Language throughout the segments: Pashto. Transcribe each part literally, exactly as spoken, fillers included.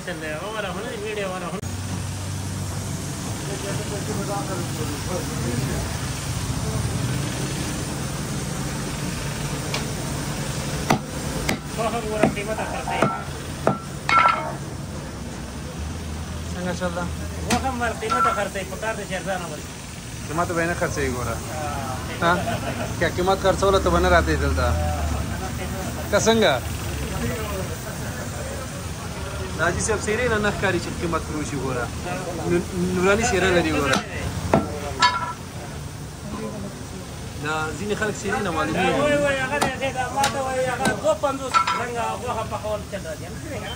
चल रहा है वो वाला होना वीडियो वाला होना बहुत बुरा कीमत करते हैं संग चल रहा वो हम वाला कीमत करते हैं पकार दे शहजादा वाली कीमत बहना खर्च ही गोरा हाँ क्या कीमत खर्च होला तो बना रहते चलता कसंगा राजी से अब सेरे ना नखकारी चल कीमत करूशी गोरा नूरानी सेरे लगी गोरा ना زين خلق سيرين معلمين وای وای هغه دې دا ماته وای هغه دو پنځوس څنګه هغه په خول چل راځي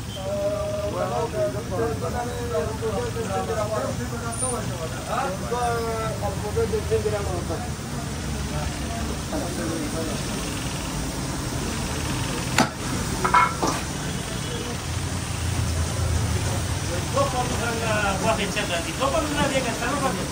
دو پنځوس څنګه واخې چل راځي دو پنځوس نه دی که څنګه باندې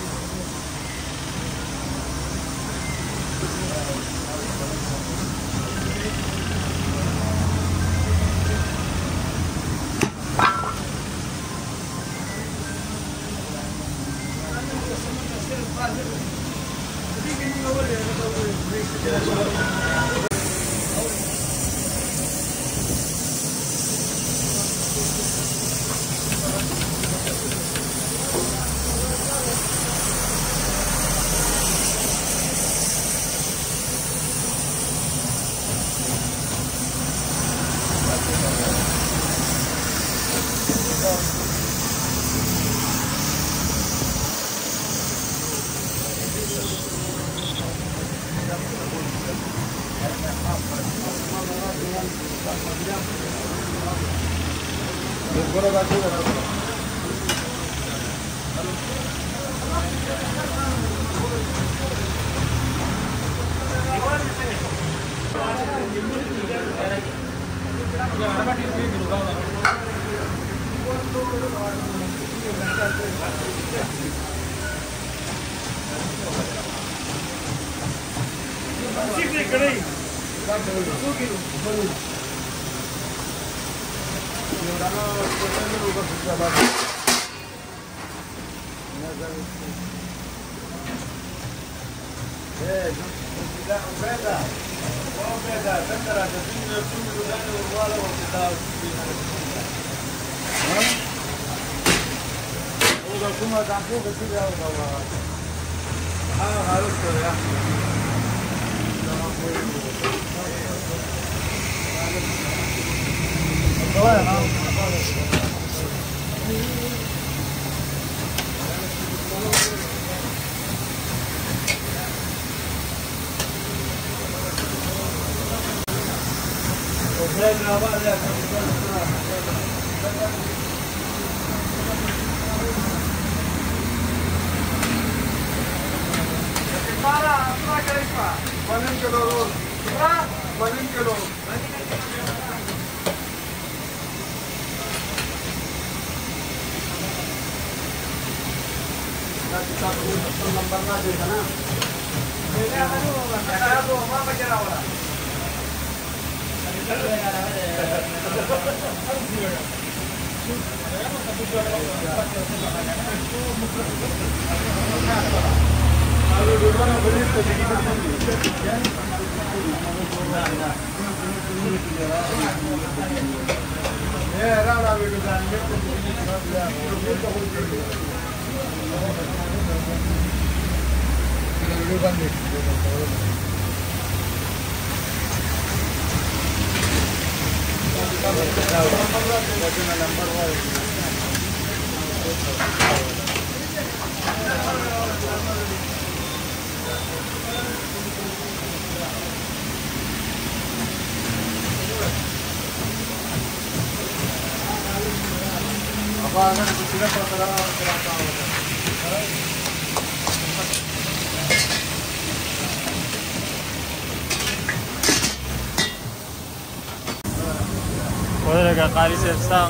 Olha a cara de está.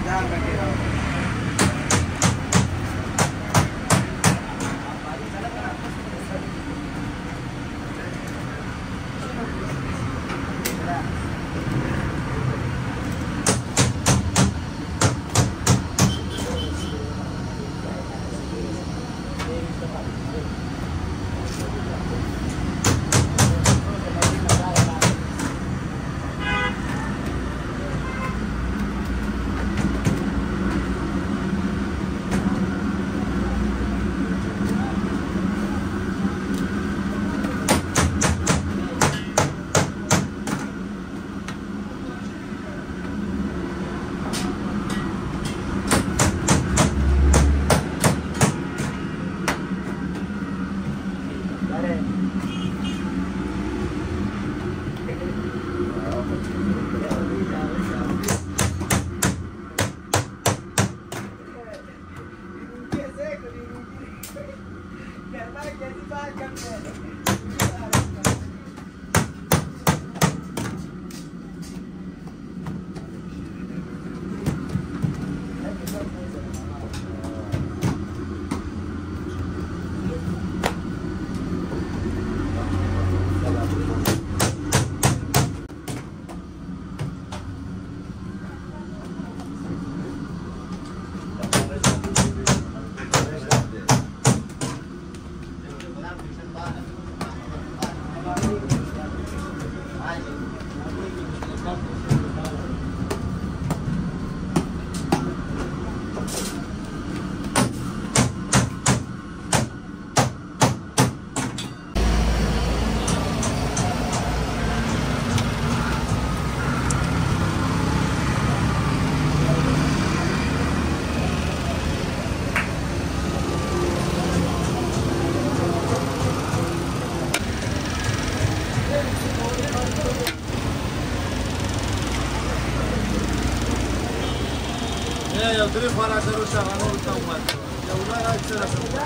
Eu trebuie fără să rușa, la nu rușa umăr. Eu nu era ce să mă.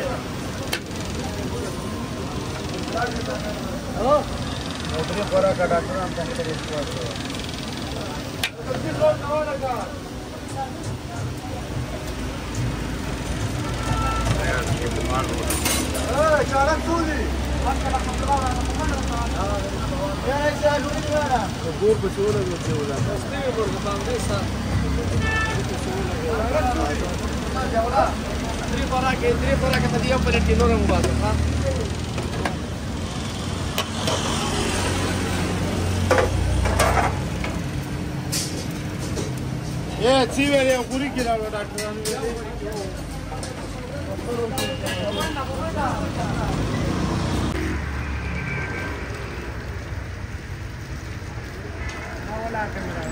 Alo? Eu trebuie fără ca dacă nu am tăiat de scoată. Ăi, ce-arăt Suli! Ea, ce ajungi cu ăla? Că vorbă ce ăla nu ce ăla. Scrie vorbă, că am vesa. Trei parache, trei parache să diau pe retinor în bază, ha? E, țivele, o curichi la dacă nu vede. Hola, camera.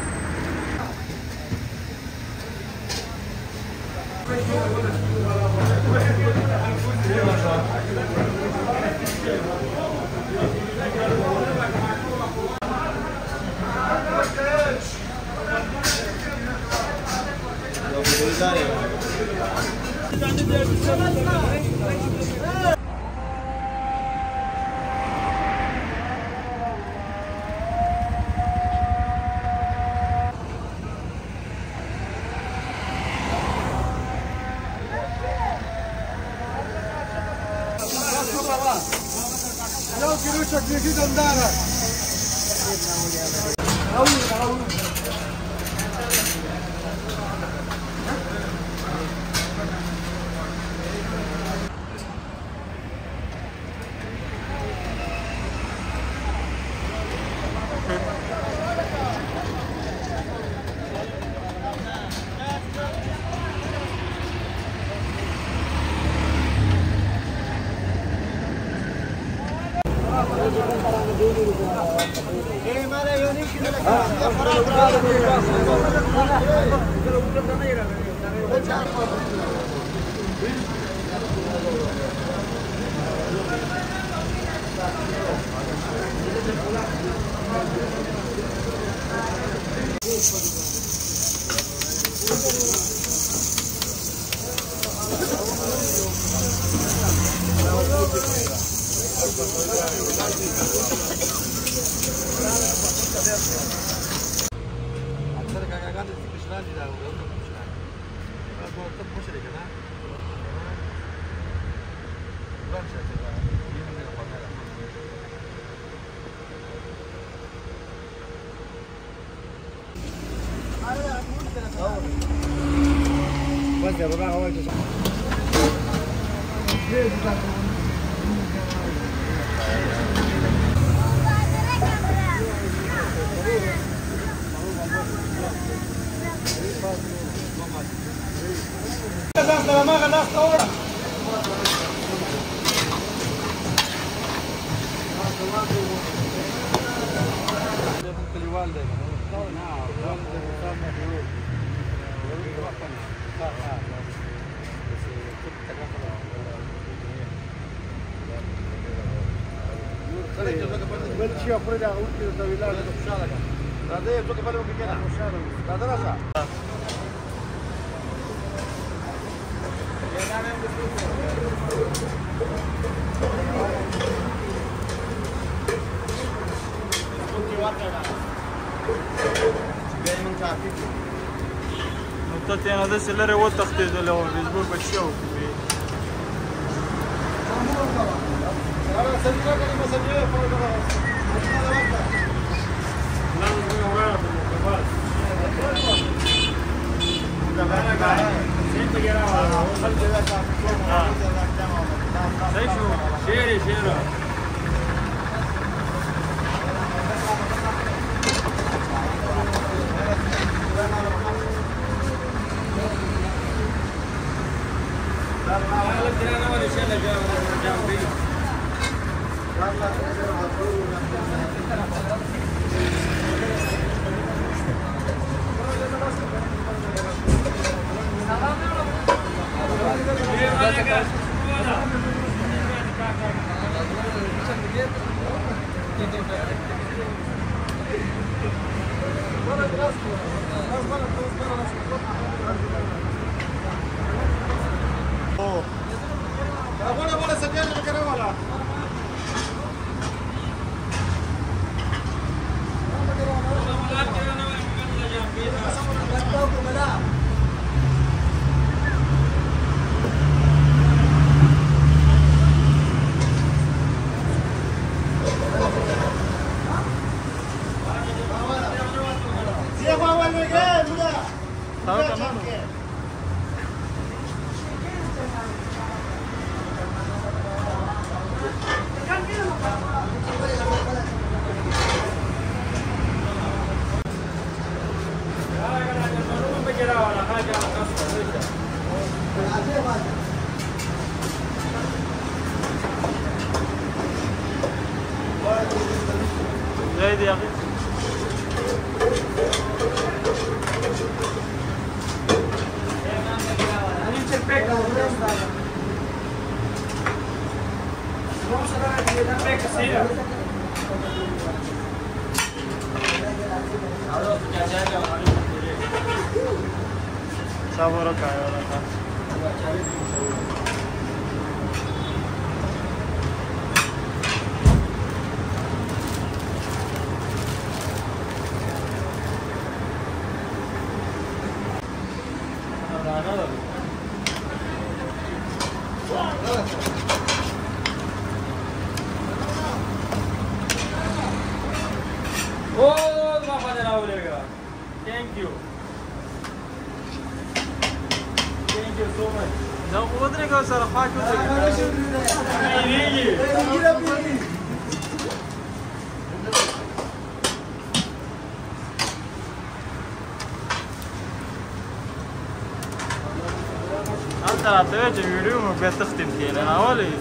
Não, que não tinha acredito andar. Aksarı kanka kanka لاندې دا ورته مشکل دا ته مشري کنه ورشه ته دا یې نه پاتره بس دا بقى هو اللي بل شيء أقول لك أقول لك تقول لك مشاركة هذا يبدو كفاله بكينا مشاركة هذا راسا نقطة أنا ده سلري وتختيد اللي هو بيزبور بتشوف شيري شيري زايد يا أخي صبرك يا ولد Oh, Baba Janavulega. Thank you. Thank you so much. No, udre ka sir, khaak udre. Nahi nahi. أنت رأيت الفيديو ما بيستخدم كذا أنا أولي.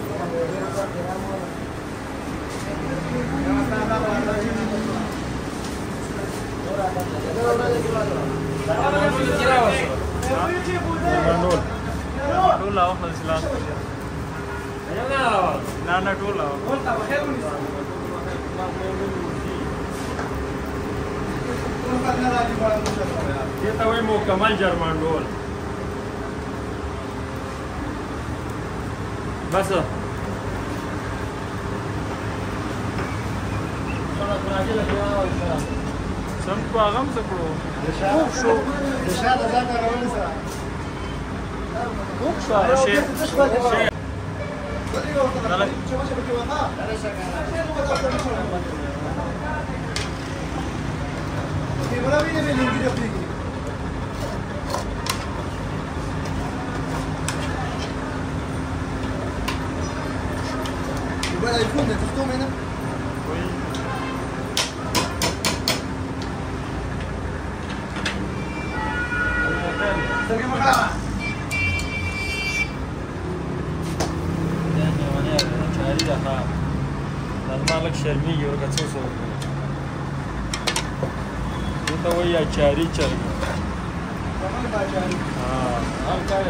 Mandul. Mandul lah, nak silat. Nah, nak dulu lah. Kita wih mau kamal jar mandul. بس سم کو هغه هم څه کړو خوب شو د شاته ځان ته راولې سره خوب شو هغه شی Voilà, il faut, mais tout tourne maintenant. Oui. Salut mon gars. مالک شرمېږي ورکه څه څه وکړو دې ته وایي اچاري چرګ هر کار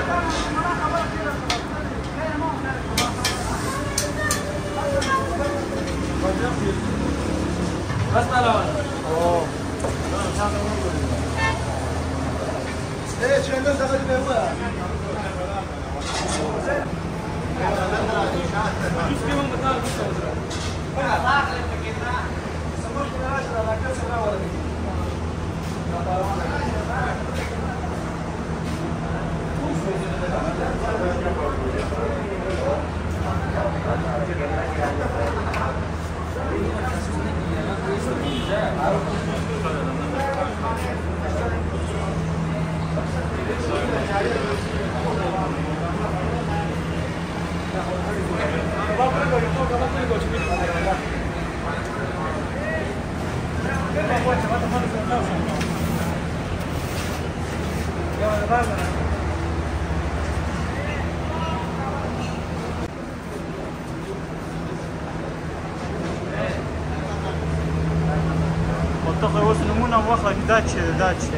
بس طلبانه اوه ايه شو الناس دخلت بيوها منطقه اوس نمونه واخله دا چې دا چې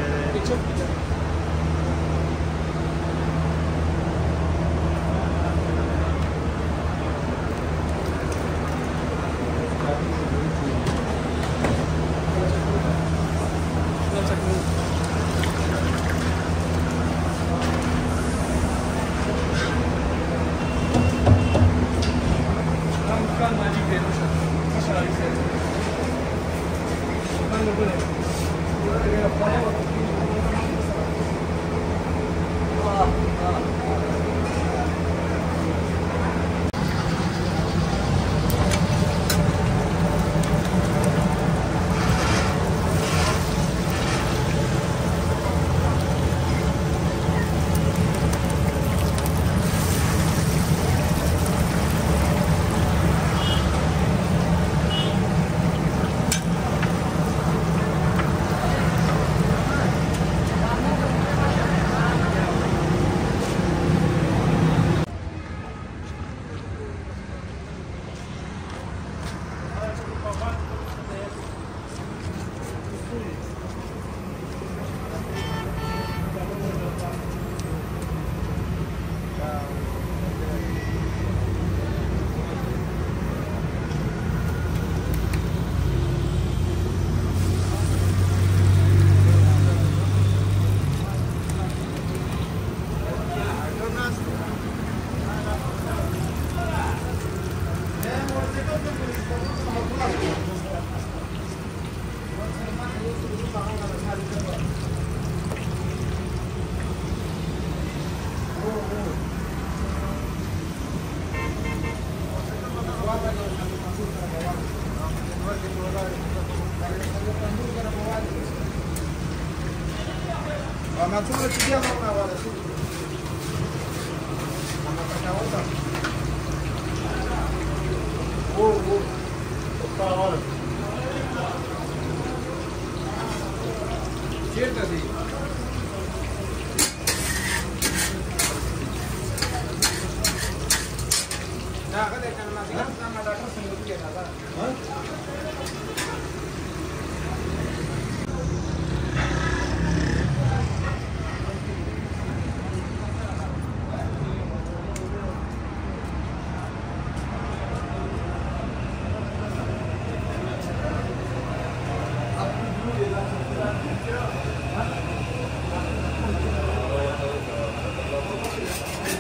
ما څومره چې بیا مو راواله شو ما پکاوه او او پکاوه چیرته دی دا هغه کنه ما څنګه ما ډاکټر څنګه کېږي ها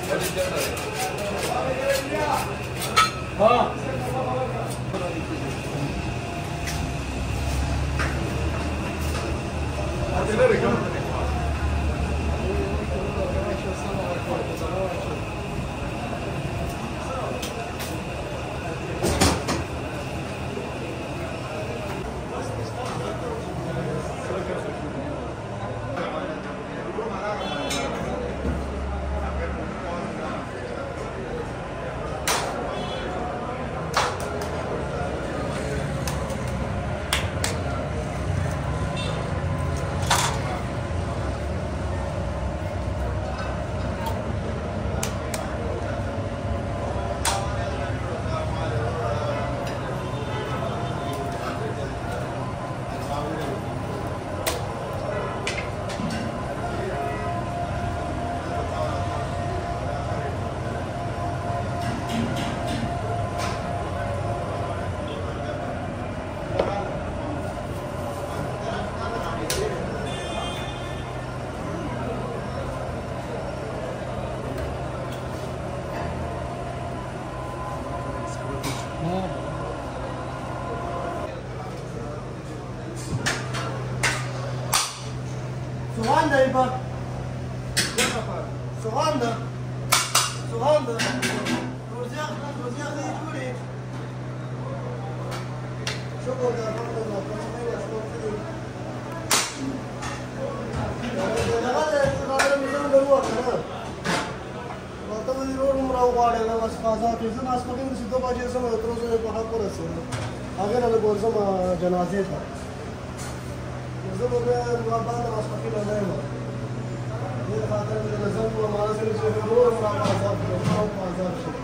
हाँ Zaiqa. Soğanda. Soğanda. Rozyak, rozyak da yıkılıyor. Çok oldu arkadaşlar. Konuşmayı başlattım. Ne kadar kadar bir var ya. Bakalım bir yorum var ya. Bas fazla tezin az bakın sido baje zaman otrozo ne bahar korası. Agar ale borzam cenaze था. Zaman ben muhabbet az bakın ne var. ये खातर में नजर को हमारा से जो है वो हमारा आजाद है वो आजाद है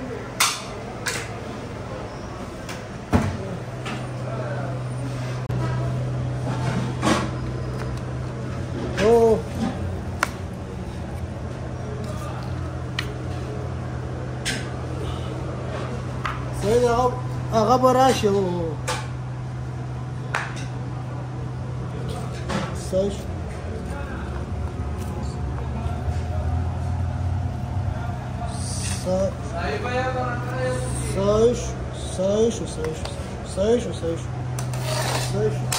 तो सही आप आगा बराश हो सही Sahi, sahi, sahi, sahi, sahi, sahi.